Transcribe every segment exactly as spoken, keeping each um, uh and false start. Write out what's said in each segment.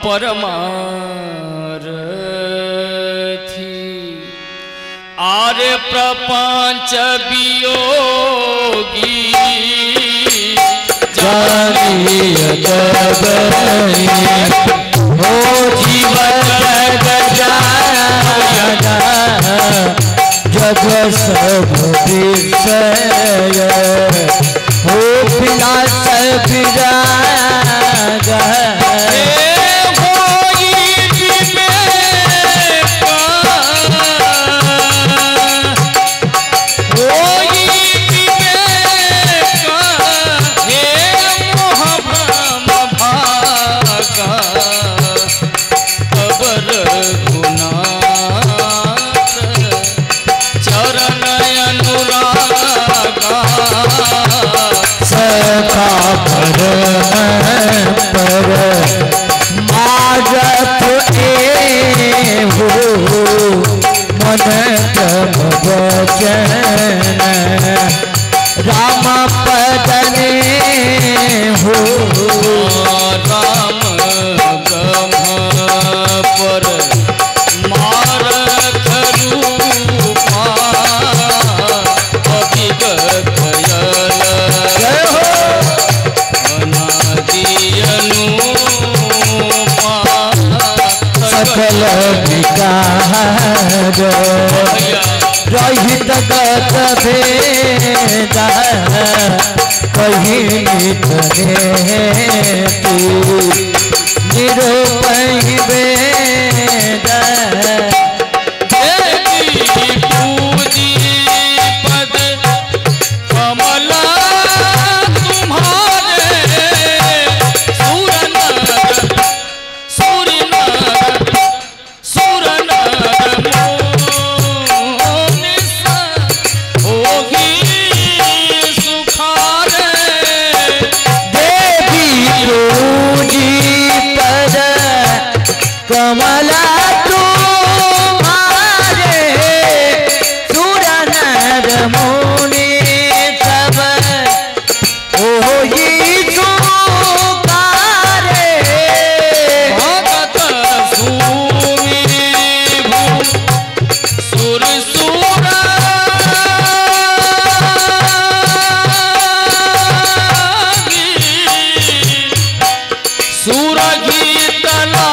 परमारथी आरे प्रपंच वियोगी जानिय जगनी हो जीवन जग सब विषय हो विलास विराग राम पदने हो राम ब्रह्म पर मारख रूपा अभिगत यल अनादि अनुपा सकल विकार रहित गत भेद कहीं निधने तू निरूपहि वेद देवी पूजी पद कमला तुम्हारे सुरनर सुरनर सुरनर कमला तुम्हारे सुरनर मुनि सब ओही सुकारे भगत सुमिरि भू सुर सुर सुर गीत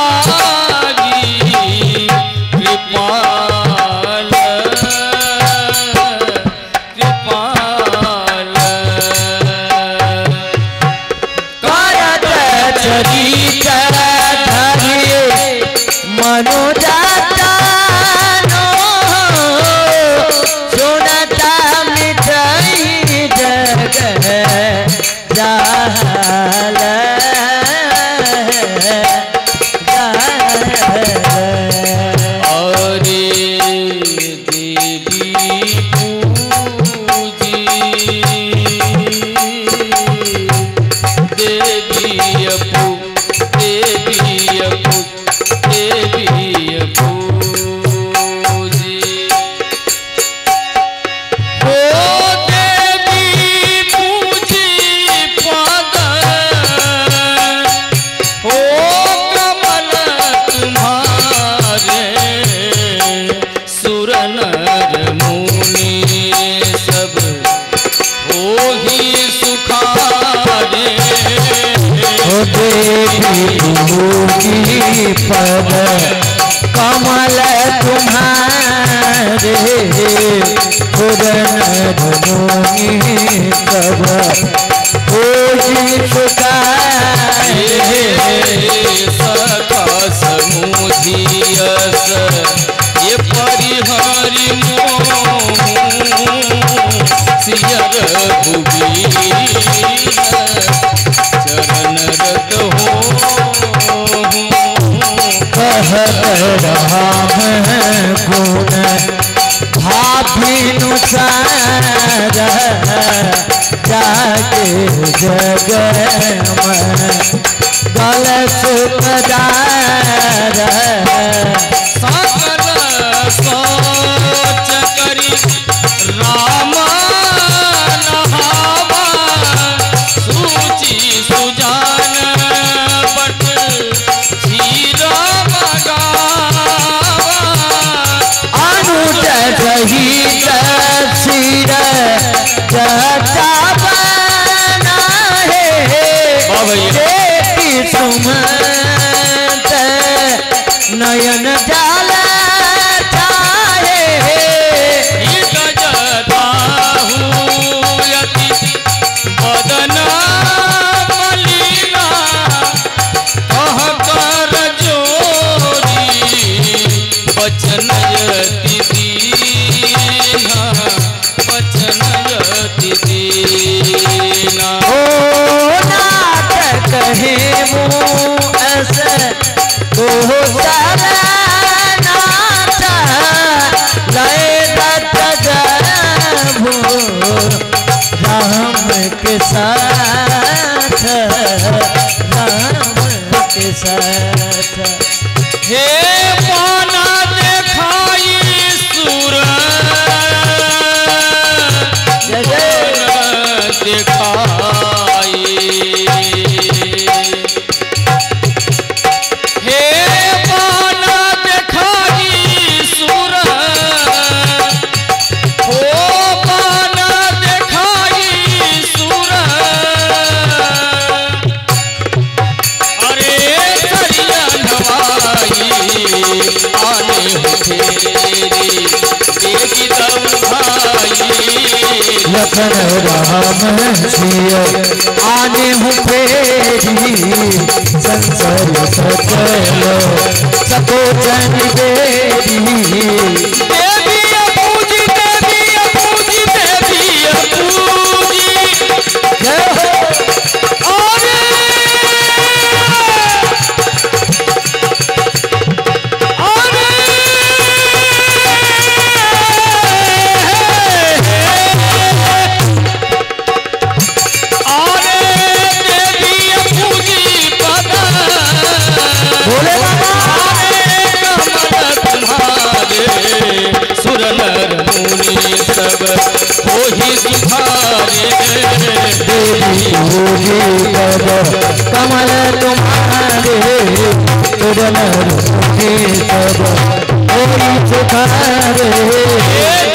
मनोजाता नो सुनता मिठाई जग जाल अरे देवी पूजी देवी अपू देवी अपू देवी पूजी हो देवी पूजी पद हो कमल तुम्हारे सुरनर मुनि सब हो ही सुखारे देवी पद कमल तुम्हारे सुरनर मुनि सब होई सुखारे सखा समुधियस ये परिहरि मोह सियर भुबीर चरण रत हो कह रहा है गुण भाभिनुसार जाके जग में गल सुखदार सकल सोच करी राम नहावा सूची सुजान पट छी नयन जाल छाए गजदाहुयति बदन मलिना कह कर जोरी बचन यति दीना बचन यति दीना। ओ नाथ कहे मुँह ऐसे तो चल नाथ लय दत्त जभू राम के साथ राम के साथ। हे पाना देखाई सुर जय जय देखाई हे पाना देखाई सुर हो पाना देखाई सुर अरे सरिया नवाई आने हो तेरी देगी दम भाई लखन राम सिय आने हूँ फेरी संसार सचलो सको जन बेरी। देवी अपूजी देवी अपूजी देवी अपूजी जय हो अरे अरे अरे देवी अपूजी पदा बोले बाबा कमल तुम्हारे सुर नर मुनि सब होहि सुखारे देवी होगी कब कमल तुम्हारे तुरन सब होई सुखारे।